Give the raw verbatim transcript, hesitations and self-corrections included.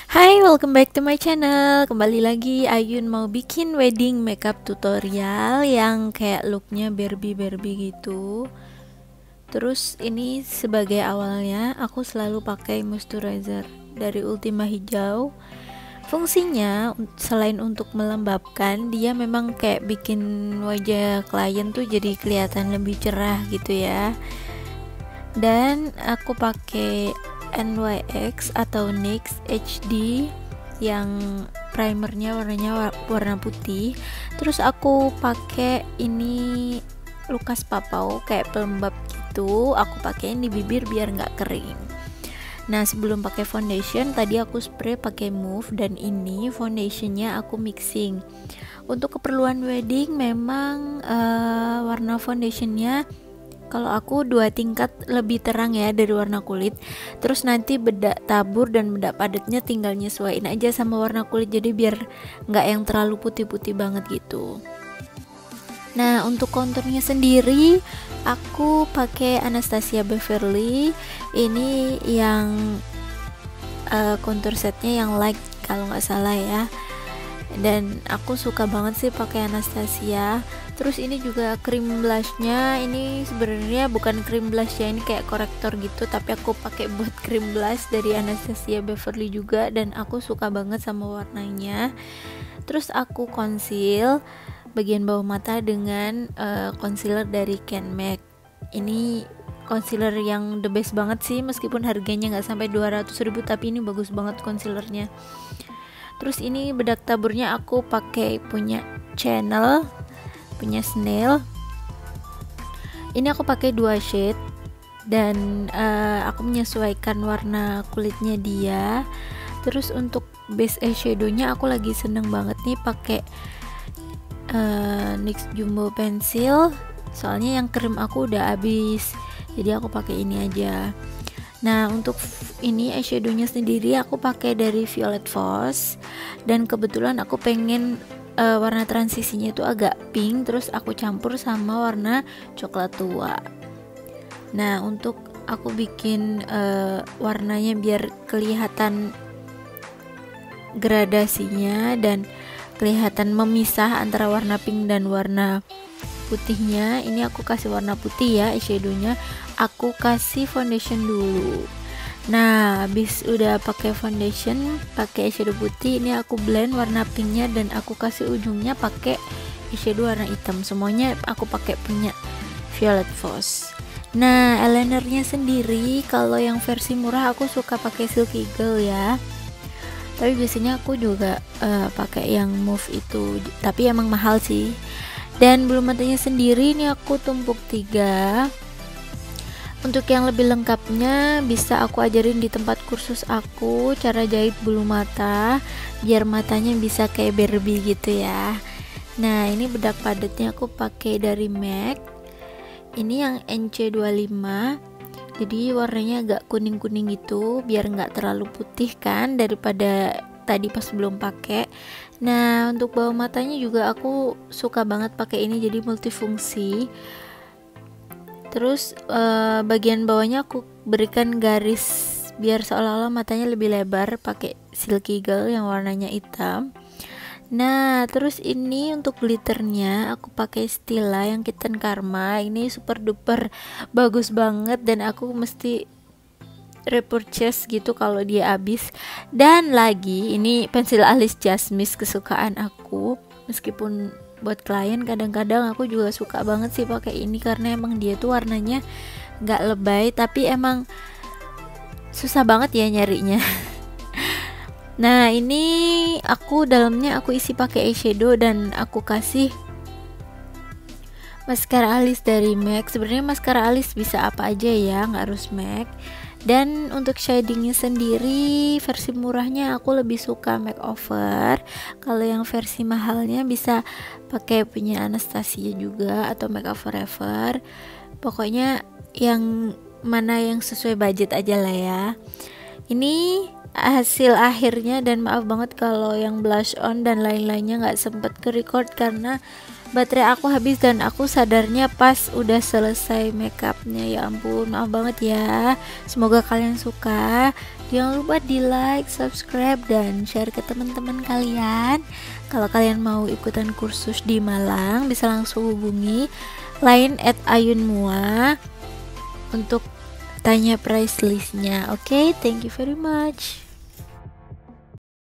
Hai, welcome back to my channel. Kembali lagi Ayun mau bikin wedding makeup tutorial yang kayak looknya Barbie-Barbie gitu. Terus ini sebagai awalnya aku selalu pakai moisturizer dari Ultima Hijau. Fungsinya selain untuk melembabkan, dia memang kayak bikin wajah klien tuh jadi kelihatan lebih cerah gitu ya. Dan aku pakai N Y X atau N Y X H D yang primernya warnanya warna putih. Terus aku pakai ini Lucas Papau kayak pelembab gitu. Aku pakein di bibir biar nggak kering. Nah, sebelum pakai foundation tadi aku spray pakai Move, dan ini foundationnya aku mixing. Untuk keperluan wedding memang uh, warna foundationnya kalau aku dua tingkat lebih terang ya dari warna kulit. Terus nanti bedak tabur dan bedak padatnya tinggal nyesuaiin aja sama warna kulit, jadi biar nggak yang terlalu putih-putih banget gitu. Nah, untuk konturnya sendiri aku pakai Anastasia Beverly. Ini yang uh, kontur setnya yang light kalau nggak salah ya. Dan aku suka banget sih pakai Anastasia. Terus ini juga cream blushnya, ini sebenarnya bukan cream blush ya, ini kayak korektor gitu, tapi aku pakai buat cream blush dari Anastasia Beverly juga, dan aku suka banget sama warnanya. Terus aku conceal bagian bawah mata dengan uh, concealer dari Ken Mac. Ini concealer yang the best banget sih, meskipun harganya nggak sampai dua ratus ribu, tapi ini bagus banget concealernya. Terus ini bedak taburnya aku pakai punya Channel, punya Snail. Ini aku pakai dua shade, dan uh, aku menyesuaikan warna kulitnya dia. Terus untuk base eyeshadownya aku lagi seneng banget nih pakai uh, N Y X Jumbo Pencil, soalnya yang krim aku udah habis, jadi aku pakai ini aja. Nah, untuk ini eyeshadownya sendiri aku pakai dari Violet Voss, dan kebetulan aku pengen uh, warna transisinya itu agak pink, terus aku campur sama warna coklat tua. Nah, untuk aku bikin uh, warnanya biar kelihatan gradasinya dan kelihatan memisah antara warna pink dan warna putihnya, ini aku kasih warna putih ya eyeshadownya. Aku kasih foundation dulu. Nah, habis udah pakai foundation, pakai eyeshadow putih, ini aku blend warna pinknya dan aku kasih ujungnya pakai eyeshadow warna hitam. Semuanya aku pakai punya Violet Voss. Nah, eyelinernya sendiri kalau yang versi murah aku suka pakai Silky Girl ya. Tapi biasanya aku juga uh, pakai yang Move itu, tapi emang mahal sih. Dan bulu matanya sendiri ini aku tumpuk tiga. Untuk yang lebih lengkapnya bisa aku ajarin di tempat kursus aku cara jahit bulu mata biar matanya bisa kayak Barbie gitu ya. Nah, ini bedak padatnya aku pakai dari M A C. Ini yang N C dua puluh lima. Jadi warnanya agak kuning-kuning gitu biar nggak terlalu putih kan daripada tadi pas belum pakai. Nah, untuk bawah matanya juga aku suka banget pakai ini, jadi multifungsi. Terus uh, bagian bawahnya aku berikan garis biar seolah-olah matanya lebih lebar pakai Silky Girl yang warnanya hitam. Nah, terus ini untuk glitternya aku pakai Stila yang Kitten Karma. Ini super duper bagus banget dan aku mesti repurchase gitu kalau dia habis. Dan lagi ini pensil alis Jasmine kesukaan aku, meskipun buat klien kadang-kadang aku juga suka banget sih pakai ini karena emang dia tuh warnanya nggak lebay tapi emang susah banget ya nyarinya. Nah, ini aku dalamnya aku isi pakai eyeshadow dan aku kasih maskara alis dari M A C. Sebenarnya maskara alis bisa apa aja ya, nggak harus M A C. Dan untuk shadingnya sendiri versi murahnya aku lebih suka makeover. Kalau yang versi mahalnya bisa pakai punya Anastasia juga atau Makeup Forever. Pokoknya yang mana yang sesuai budget aja lah ya. Ini hasil akhirnya, dan maaf banget kalau yang blush on dan lain-lainnya nggak sempet ke record karena baterai aku habis dan aku sadarnya pas udah selesai makeupnya. Ya ampun, maaf banget ya. Semoga kalian suka. Jangan lupa di like, subscribe, dan share ke teman-teman kalian. Kalau kalian mau ikutan kursus di Malang, bisa langsung hubungi line at ayunmua untuk tanya price listnya. Oke, okay? Thank you very much.